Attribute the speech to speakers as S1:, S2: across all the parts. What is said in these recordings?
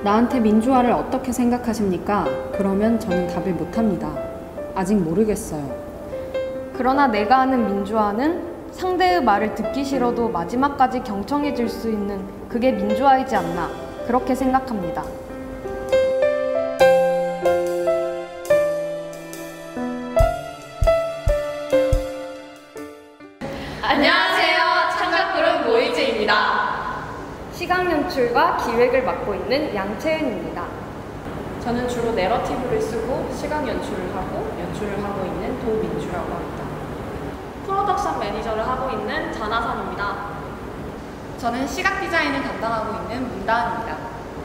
S1: 나한테 민주화를 어떻게 생각하십니까? 그러면 저는 답을 못합니다. 아직 모르겠어요.
S2: 그러나 내가 아는 민주화는 상대의 말을 듣기 싫어도 마지막까지 경청해 줄 수 있는 그게 민주화이지 않나, 그렇게 생각합니다.
S3: 안녕하세요. 창작그룹 모이즈입니다.
S2: 시각 연출과 기획을 맡고 있는 양채은입니다.
S4: 저는 주로 내러티브를 쓰고 시각 연출을 하고 있는 도민주라고 합니다.
S3: 프로덕션 매니저를 하고 있는 전하선입니다.
S5: 저는 시각 디자인을 담당하고 있는 문다은입니다.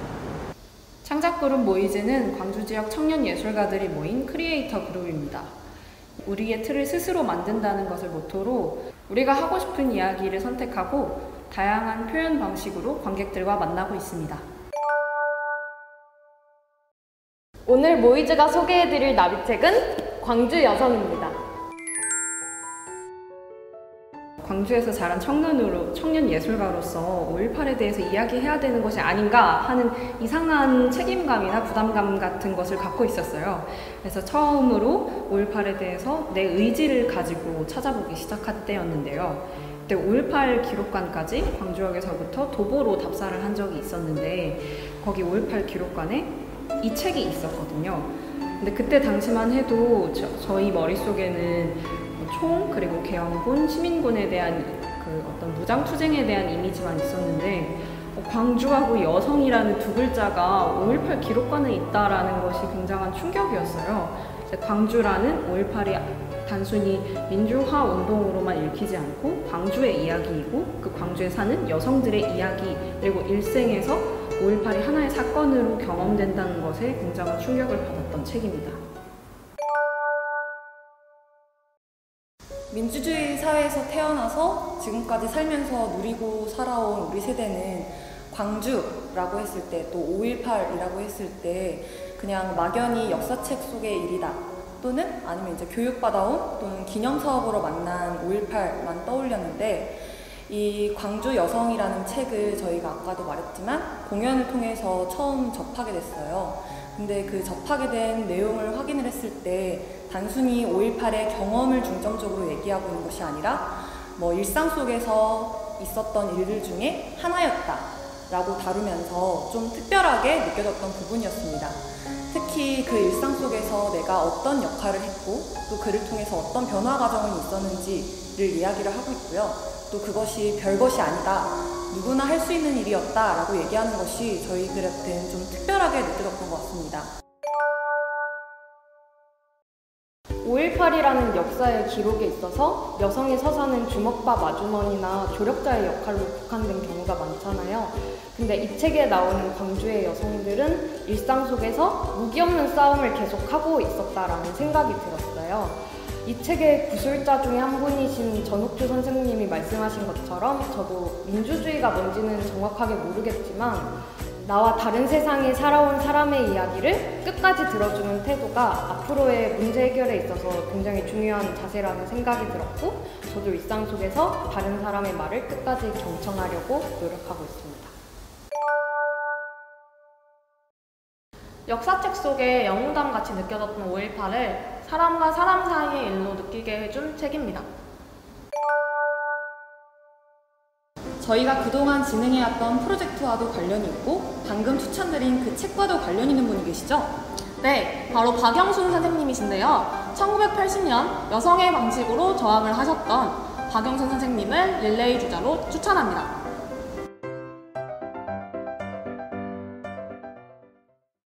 S1: 창작그룹 모이즈는 광주 지역 청년 예술가들이 모인 크리에이터 그룹입니다. 우리의 틀을 스스로 만든다는 것을 모토로 우리가 하고 싶은 이야기를 선택하고 다양한 표현 방식으로 관객들과 만나고 있습니다.
S2: 오늘 모이즈가 소개해드릴 나비책은 광주 여성입니다.
S1: 광주에서 자란 청년 예술가로서 5.18에 대해서 이야기해야 되는 것이 아닌가 하는 이상한 책임감이나 부담감 같은 것을 갖고 있었어요. 그래서 처음으로 5.18에 대해서 내 의지를 가지고 찾아보기 시작할 때였는데요. 그때 5.18 기록관까지 광주역에서부터 도보로 답사를 한 적이 있었는데 거기 5.18 기록관에 이 책이 있었거든요. 근데 그때 당시만 해도 저희 머릿속에는 총, 그리고 계엄군, 시민군에 대한 그 어떤 무장투쟁에 대한 이미지만 있었는데 광주하고 여성이라는 두 글자가 5.18 기록관에 있다라는 것이 굉장한 충격이었어요. 광주라는 5.18이 단순히 민주화 운동으로만 읽히지 않고 광주의 이야기이고 그 광주에 사는 여성들의 이야기 그리고 일생에서 5.18이 하나의 사건으로 경험된다는 것에 굉장한 충격을 받았던 책입니다.
S5: 민주주의 사회에서 태어나서 지금까지 살면서 누리고 살아온 우리 세대는 광주라고 했을 때 또 5.18이라고 했을 때 그냥 막연히 역사책 속의 일이다 또는 아니면 이제 교육받아온 또는 기념사업으로 만난 5.18만 떠올렸는데 이 광주 여성이라는 책을 저희가 아까도 말했지만 공연을 통해서 처음 접하게 됐어요. 근데 그 접하게 된 내용을 확인을 했을 때 단순히 5.18의 경험을 중점적으로 얘기하고 있는 것이 아니라 뭐 일상 속에서 있었던 일들 중에 하나였다 라고 다루면서 좀 특별하게 느껴졌던 부분이었습니다. 특히 그 일상 속에서 내가 어떤 역할을 했고 또 그를 통해서 어떤 변화 과정이 있었는지를 이야기를 하고 있고요. 또 그것이 별것이 아니다, 누구나 할 수 있는 일이었다 라고 얘기하는 것이 저희들한테는 좀 특별하게 느껴졌던 것 같습니다.
S2: 5.18이라는 역사의 기록에 있어서 여성의 서사는 주먹밥 아주머니나 조력자의 역할로 국한된 경우가 많잖아요. 근데 이 책에 나오는 광주의 여성들은 일상 속에서 무기 없는 싸움을 계속하고 있었다라는 생각이 들었어요. 이 책의 구술자 중에 한 분이신 전옥주 선생님이 말씀하신 것처럼 저도 민주주의가 뭔지는 정확하게 모르겠지만 나와 다른 세상에 살아온 사람의 이야기를 끝까지 들어주는 태도가 앞으로의 문제 해결에 있어서 굉장히 중요한 자세라는 생각이 들었고 저도 일상 속에서 다른 사람의 말을 끝까지 경청하려고 노력하고 있습니다.
S3: 역사책 속에 영웅담같이 느껴졌던 5.18을 사람과 사람 사이의 일로 느끼게 해준 책입니다.
S5: 저희가 그동안 진행해왔던 프로젝트와도 관련이 있고 방금 추천드린 그 책과도 관련 있는 분이 계시죠?
S3: 네, 바로 박영순 선생님이신데요. 1980년 여성의 방식으로 저항을 하셨던 박영순 선생님을 릴레이 주자로 추천합니다.